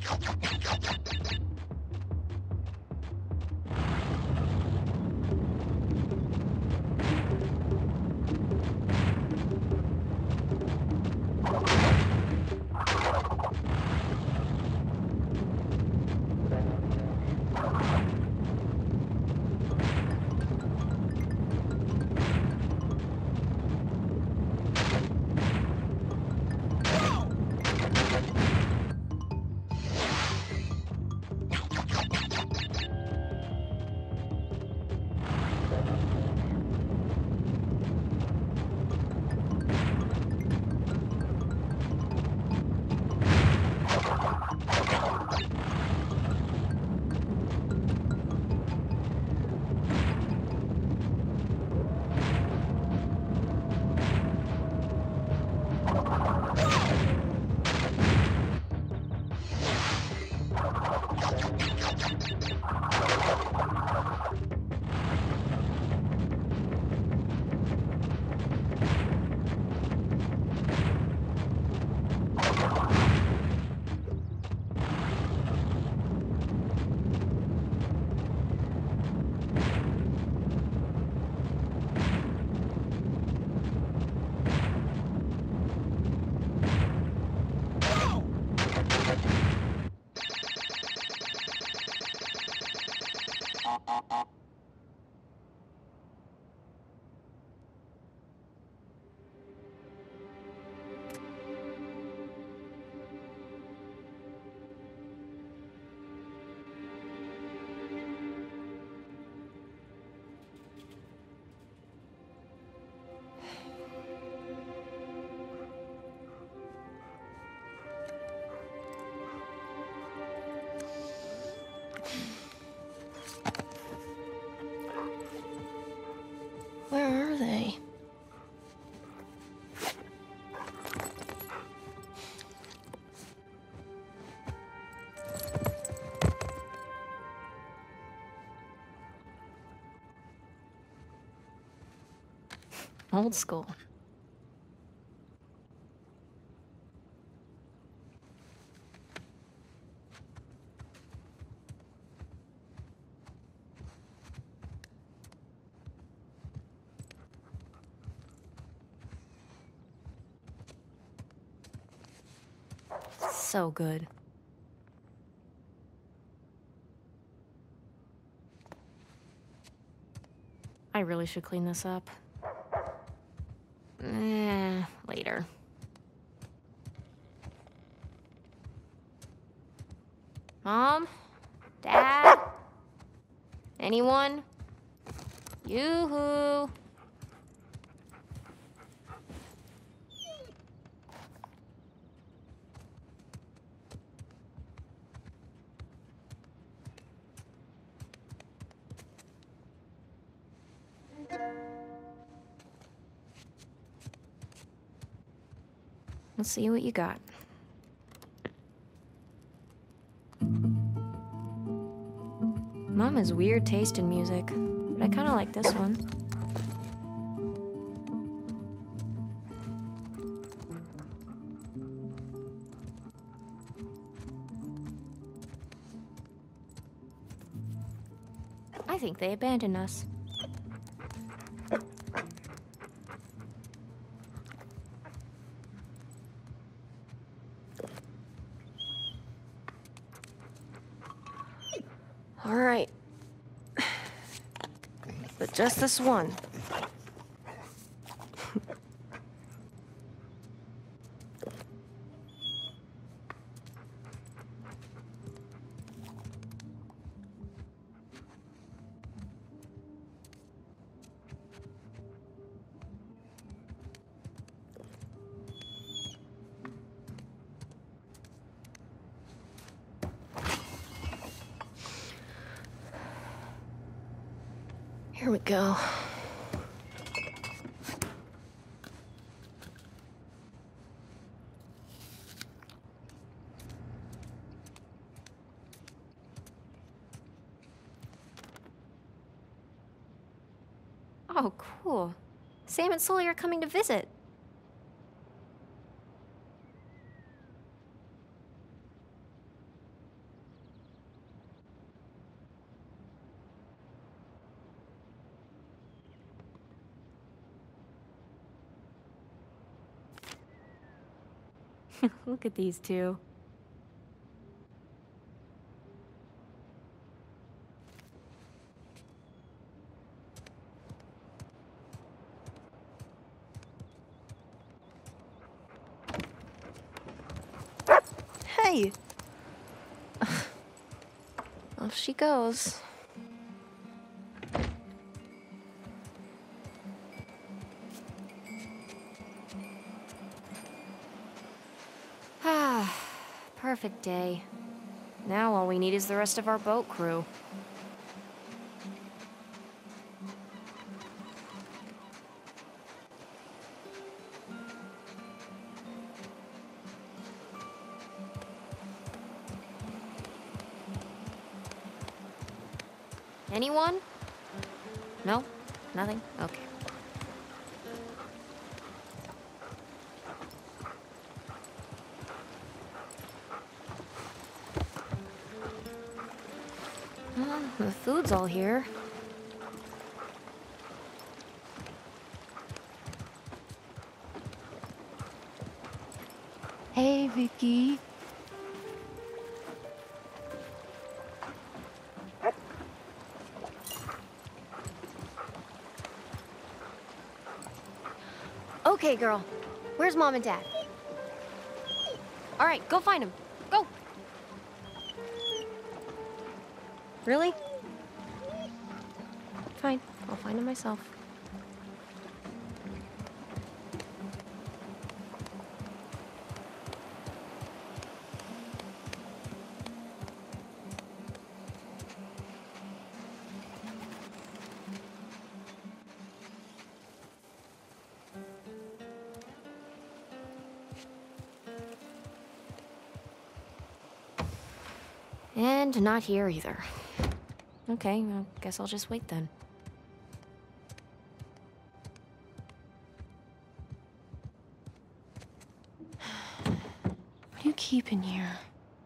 Where are they? Old school. So good. I really should clean this up. Later. Mom? Dad? Anyone? Yoo-hoo! Let's see what you got. Mom has weird taste in music, but I kinda like this one. I think they abandoned us. All right. But just this one. Here we go. Oh, cool. Sam and Sully are coming to visit. Look at these two. Hey! Off she goes. Ah, perfect day. Now all we need is the rest of our boat crew. Anyone? No? Nothing? Okay. Well, the food's all here. Hey, Vicky. Okay, girl. Where's Mom and Dad? All right, go find them. Go! Really? Fine, I'll find them myself. And not here either. Okay, I guess I'll just wait then. What do you keep in here?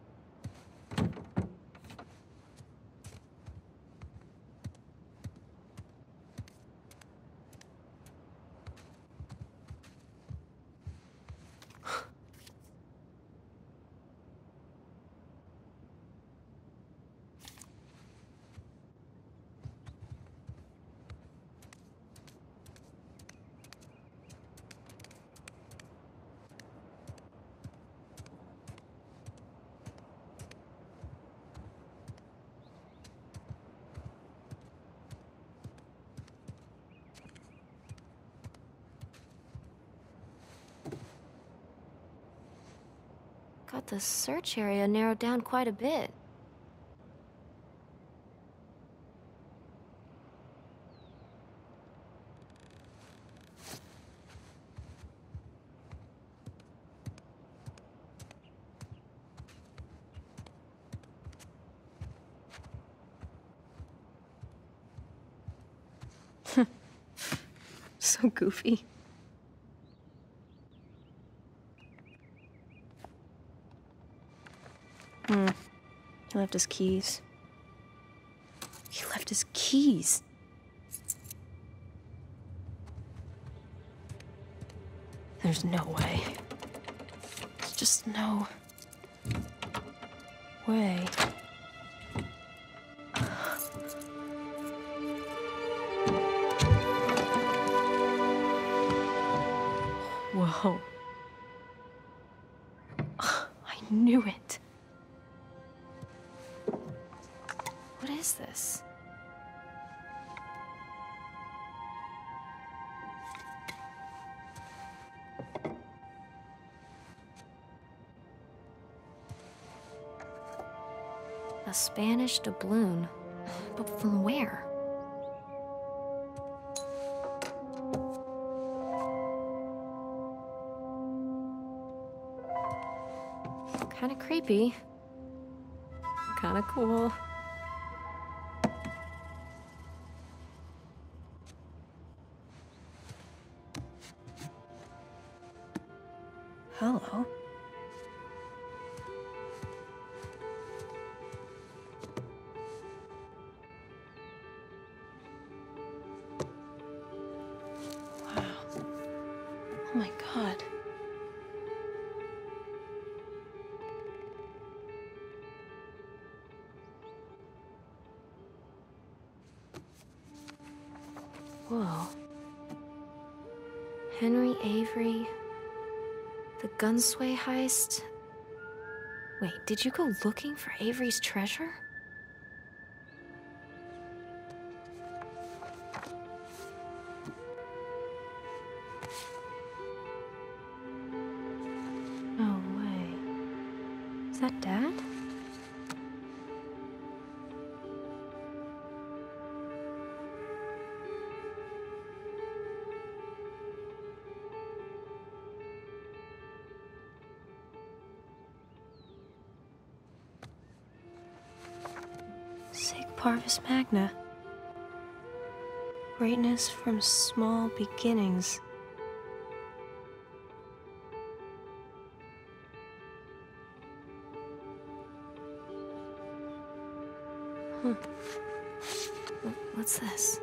Got the search area narrowed down quite a bit. So goofy. He left his keys. He left his keys. There's no way. There's just no way. Whoa. I knew it. What is this? A Spanish doubloon. But from where? Kinda creepy. Kinda cool. Hello. Wow. Oh my God. Henry Avery. The Gunsway heist. Wait, did you go looking for Avery's treasure? No way. Is that Dad? Sig Parvis Magna. Greatness from small beginnings. Huh. What's this?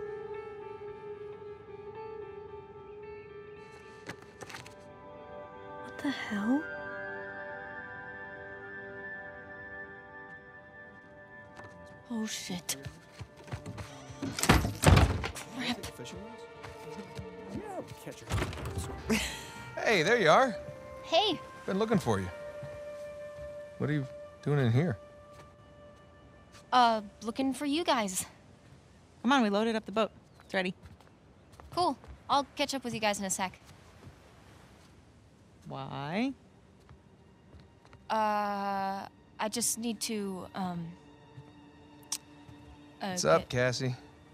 What the hell? Oh shit. Crap. Hey, there you are. Hey! Been looking for you. What are you doing in here? Looking for you guys. Come on, we loaded up the boat. It's ready. Cool. I'll catch up with you guys in a sec. Why? I just need to, What's up, Cassie?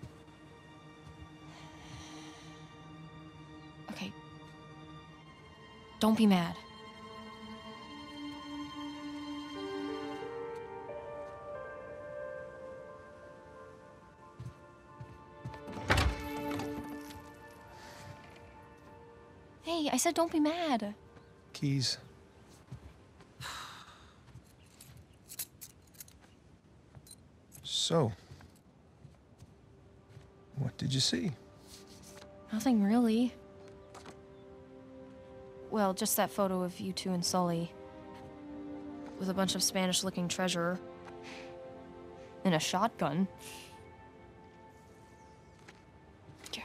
Okay. Don't be mad. Hey, I said don't be mad. Keys. So, what did you see? Nothing really. Well, just that photo of you two and Sully. With a bunch of Spanish-looking treasure. And a shotgun. Yeah.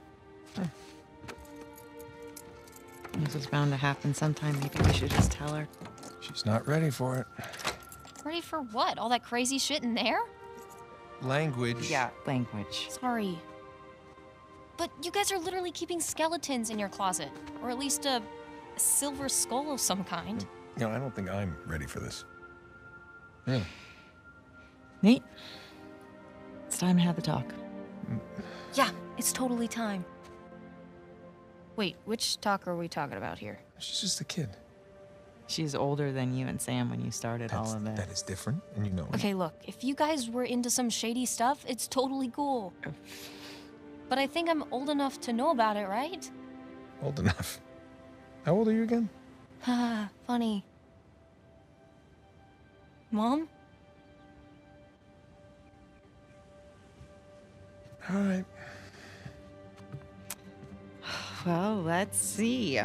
This was bound to happen sometime. Maybe we should just tell her. She's not ready for it. Ready for what? All that crazy shit in there? Language. Yeah, language. Sorry. But you guys are literally keeping skeletons in your closet. Or at least a silver skull of some kind. You know, I don't think I'm ready for this. Really? Nate, it's time to have the talk. Yeah, it's totally time. Wait, which talk are we talking about here? She's just a kid. She's older than you and Sam when you started all of it. That is different, and you know it. Okay, look, if you guys were into some shady stuff, it's totally cool. But I think I'm old enough to know about it, right? Old enough. How old are you again? Haha, funny. Mom? All right. Well, let's see.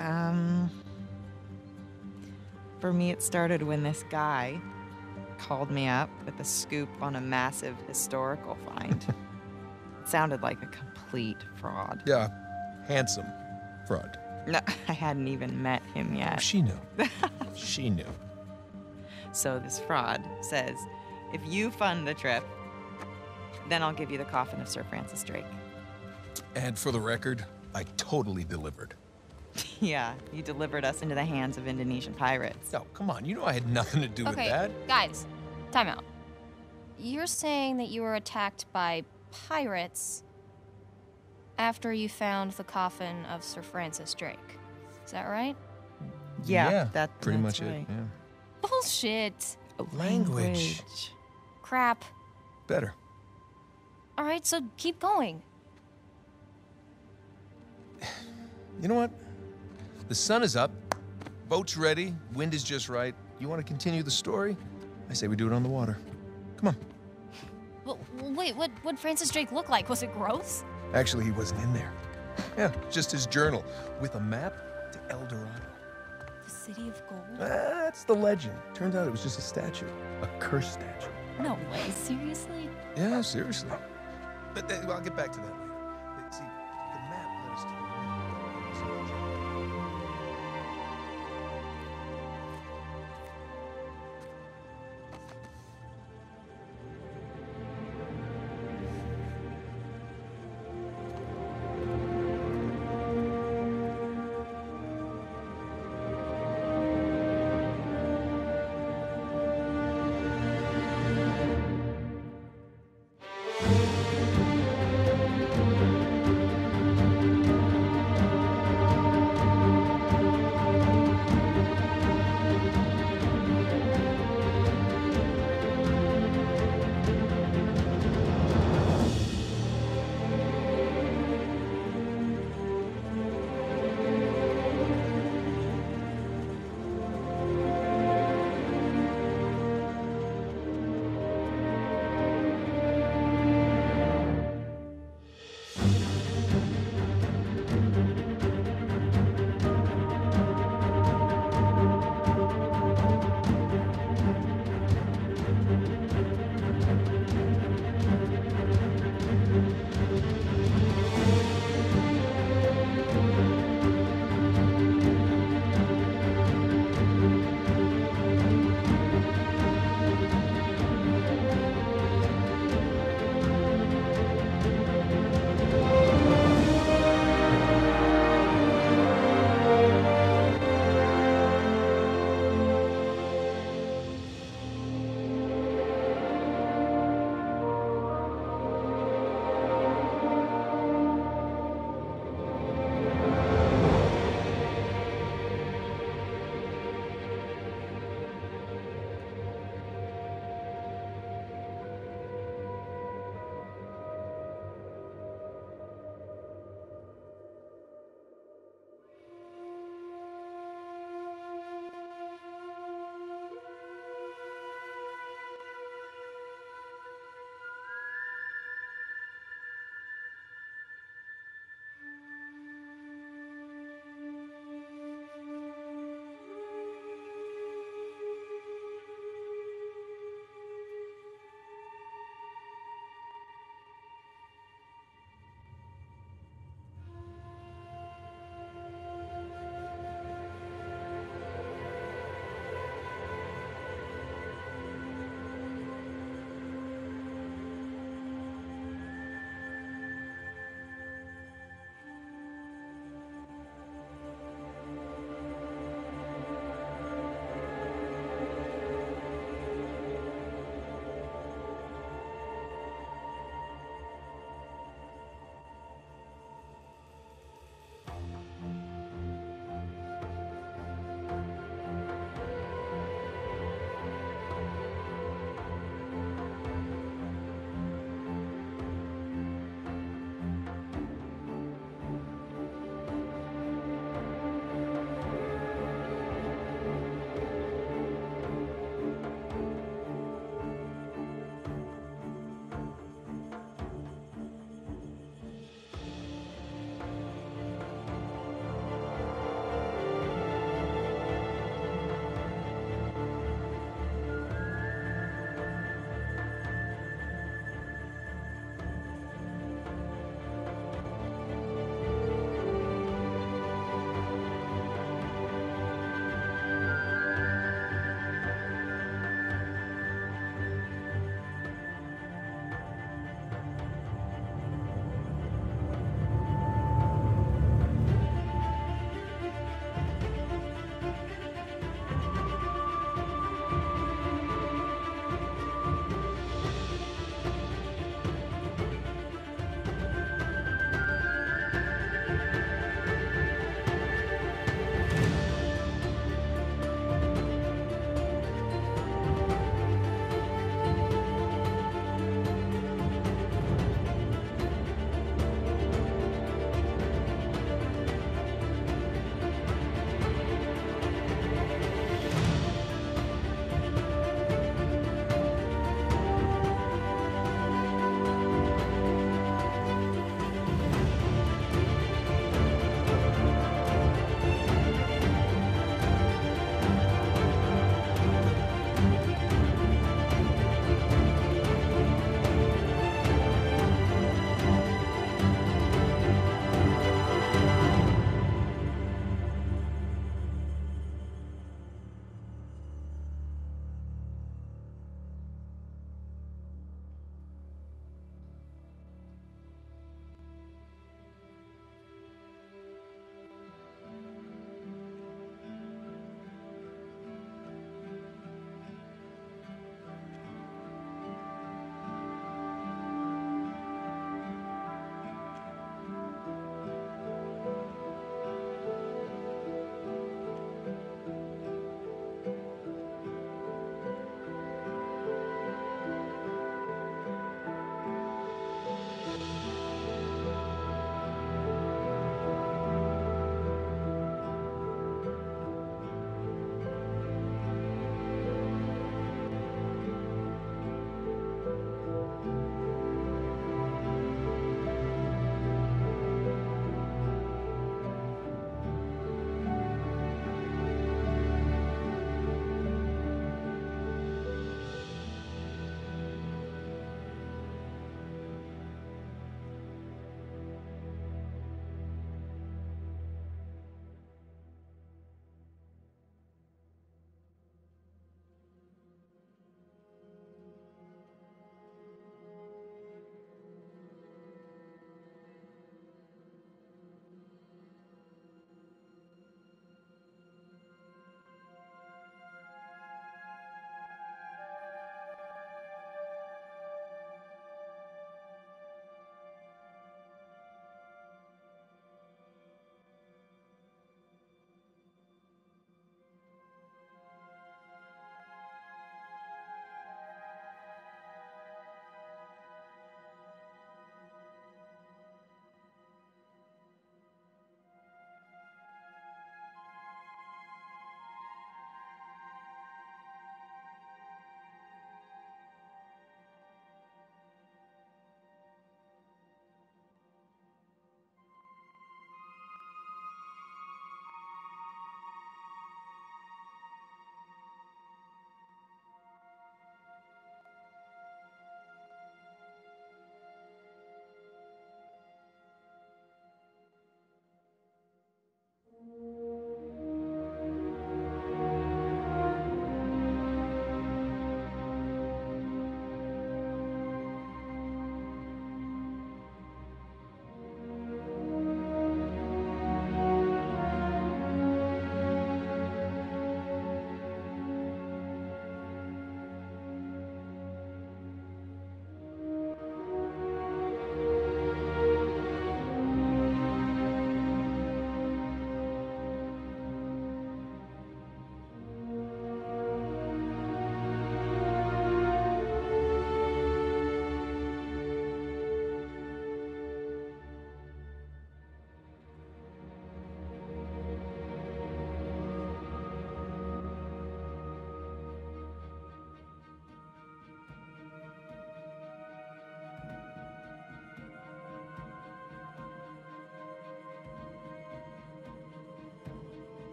For me, it started when this guy called me up with a scoop on a massive historical find. It sounded like a complete fraud. Yeah, handsome fraud. No, I hadn't even met him Oh, yet. she knew. She knew. So this fraud says, if you fund the trip, then I'll give you the coffin of Sir Francis Drake. And for the record, I totally delivered. Yeah, you delivered us into the hands of Indonesian pirates. No, come on. You know I had nothing to do with that. Guys, time out. You're saying that you were attacked by pirates after you found the coffin of Sir Francis Drake. Is that right? Yeah, pretty that's much right. it. Yeah. Bullshit. Language. Crap. Better. All right, so keep going. You know what? The sun is up. Boat's ready. Wind is just right. You want to continue the story? I say we do it on the water. Come on. Well, wait, what'd Francis Drake look like? Was it gross? Actually, he wasn't in there. Yeah, just his journal with a map to El Dorado. The City of Gold? That's the legend. Turns out it was just a statue. A cursed statue. No way, seriously? Yeah, seriously. But I'll get back to that later.